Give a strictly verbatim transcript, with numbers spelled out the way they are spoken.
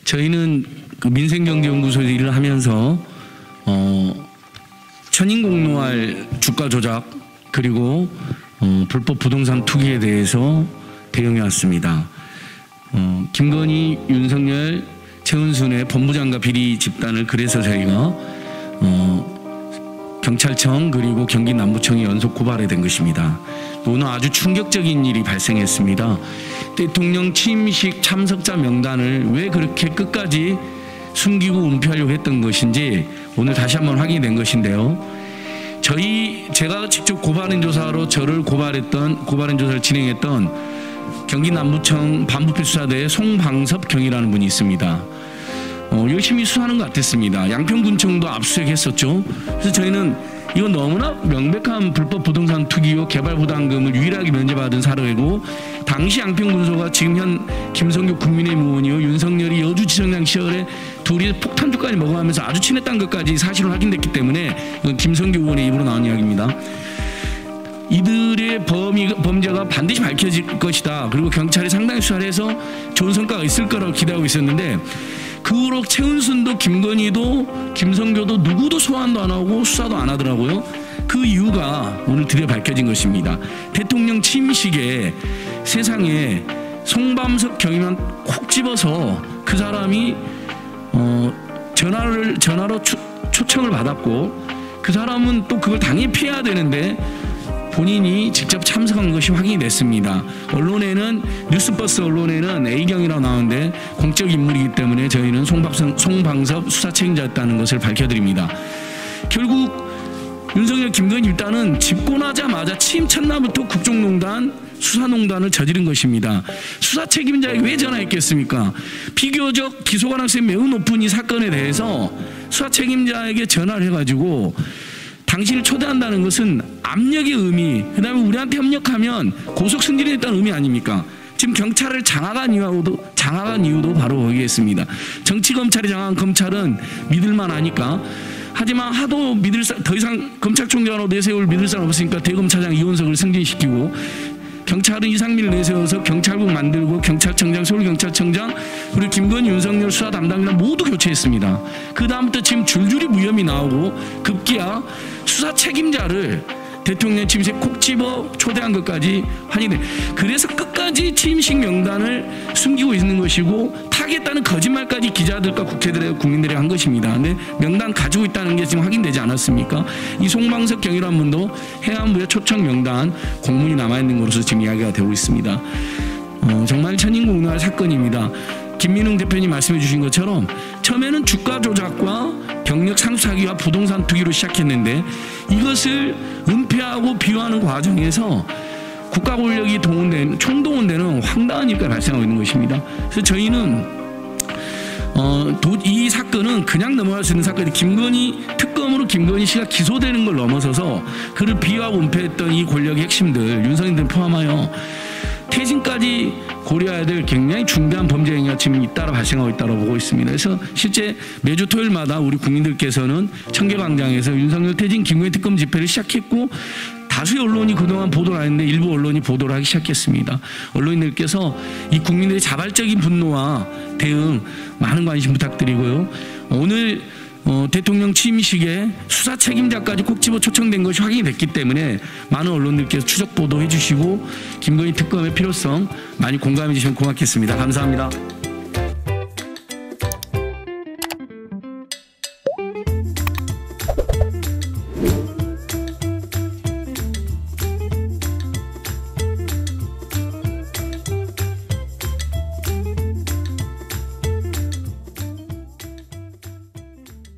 저희는 그 민생경제연구소에서 일을 하면서 어, 천인공노할 주가 조작 그리고 어, 불법 부동산 투기에 대해서 대응해 왔습니다. 어, 김건희, 윤석열, 최은순의 법무장관 비리 집단을 그래서 저희가 어, 경찰청 그리고 경기 남부청이 연속 고발이 된 것입니다. 오늘 아주 충격적인 일이 발생했습니다. 대통령 취임식 참석자 명단을 왜 그렇게 끝까지 숨기고 은폐하려고 했던 것인지 오늘 다시 한번 확인된 것인데요. 저희 제가 직접 고발인 조사로 저를 고발했던 고발인 조사를 진행했던 경기 남부청 반부패 수사대의 송방섭 경이라는 분이 있습니다. 어, 열심히 수사하는 것 같았습니다. 양평군청도 압수수색했었죠. 그래서 저희는 이건 너무나 명백한 불법 부동산 투기요 개발부담금을 유일하게 면제받은 사례고, 당시 양평군소가 지금 현 김성규 국민의힘 의원이요 윤석열이 여주지청장 시절에 둘이 폭탄주까지 먹어가면서 아주 친했다는 것까지 사실로 확인됐기 때문에 이건 김성규 의원의 입으로 나온 이야기입니다. 이들의 범위, 범죄가 반드시 밝혀질 것이다. 그리고 경찰이 상당히 수사를 해서 좋은 성과가 있을 거라고 기대하고 있었는데, 그 후로 최은순도 김건희도 김성교도 누구도 소환도 안 하고 수사도 안 하더라고요. 그 이유가 오늘 드디어 밝혀진 것입니다. 대통령 취임식에 세상에 송방섭 경위만 콕 집어서 그 사람이 어 전화를 전화로 초, 초청을 받았고, 그 사람은 또 그걸 당연히 피해야 되는데 본인이 직접 참석한 것이 확인이 됐습니다. 언론에는 뉴스버스 언론에는 A경이라고 나오는데 공적 인물이기 때문에 저희는 송방섭, 송방섭 수사 책임자였다는 것을 밝혀드립니다. 결국 윤석열 김건희 일단은 집권하자마자 취임 첫날부터 국정농단 수사농단을 저지른 것입니다. 수사 책임자에게 왜 전화했겠습니까? 비교적 기소 가능성이 매우 높은 이 사건에 대해서 수사 책임자에게 전화를 해가지고 당신을 초대한다는 것은 압력의 의미, 그 다음에 우리한테 협력하면 고속 승진했다는 의미 아닙니까? 지금 경찰을 장악한 이유도, 장악한 이유도 바로 거기에 있습니다. 정치검찰이 장악한 검찰은 믿을만 하니까. 하지만 하도 믿을 사, 더 이상 검찰총장으로 내세울 믿을 사람 없으니까 대검차장 이원석을 승진시키고, 경찰은 이상민을 내세워서 경찰국 만들고 경찰청장, 서울경찰청장, 그리고 김건희, 윤석열 수사 담당자 모두 교체했습니다. 그 다음부터 지금 줄줄이 무혐의 나오고 급기야 수사 책임자를 대통령 취임식 콕 집어 초대한 것까지 확인돼. 그래서 끝까지 취임식 명단을 숨기고 있는 것이고 타겠다는 거짓말까지 기자들과 국회들에 국민들이 한 것입니다. 근데 명단 가지고 있다는 게 지금 확인되지 않았습니까? 이 송방섭 경이라는 분도 해안부의 초청 명단 공문이 남아있는 것으로 지금 이야기가 되고 있습니다. 어, 정말 천인공노할 사건입니다. 김민웅 대표님 말씀해 주신 것처럼 처음에는 주가 조작과 경력 상수사기와 부동산 투기로 시작했는데, 이것을 은폐하고 비호하는 과정에서 국가 권력이 동원된, 총동원되는 황당한 일이 발생하고 있는 것입니다. 그래서 저희는 어, 도, 이 사건은 그냥 넘어갈 수 있는 사건이, 김건희 특검으로 김건희 씨가 기소되는 걸 넘어서서 그를 비호하고 은폐했던 이 권력의 핵심들, 윤석열들 포함하여 퇴진까지 고려해야 될 굉장히 중대한 범죄 행위가 지금 잇따라 발생하고 있다고 보고 있습니다. 그래서 실제 매주 토요일마다 우리 국민들께서는 청계광장에서 윤석열 퇴진 김건희 특검 집회를 시작했고, 다수의 언론이 그동안 보도를 안 했는데 일부 언론이 보도를 하기 시작했습니다. 언론인들께서 이 국민들의 자발적인 분노와 대응 많은 관심 부탁드리고요. 오늘 어, 대통령 취임식에 수사 책임자까지 콕 집어 초청된 것이 확인이 됐기 때문에 많은 언론들께서 추적 보도해 주시고 김건희 특검의 필요성 많이 공감해 주시면 고맙겠습니다. 감사합니다.